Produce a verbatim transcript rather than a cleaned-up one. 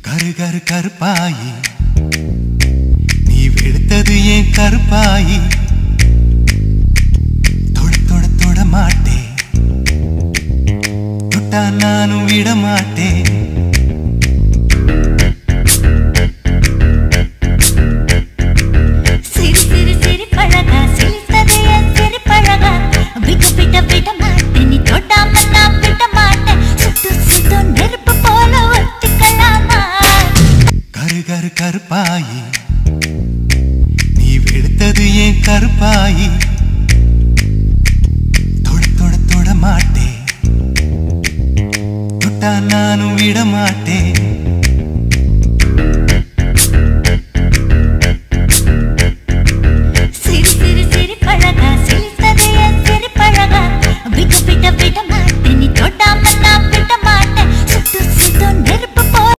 கரு கரு கருப்பாயி நீ வெளுத்தது ஏன் கருப்பாயி தொட தொட தொட மாட்டேன் தொட்டா நானும் விட மாட்டேன் கருப்பாயி நீ வெளுத்தது ஏன் கருப்பாயி தொட தொட தொட மாட்டேன் தொட்டா நானும் விட மாட்டேன்